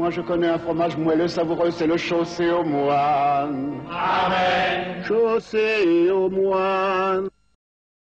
moi je connais un fromage moelleux savoureux, c'est le chaussé aux moines. Amen. Chaussé aux moines.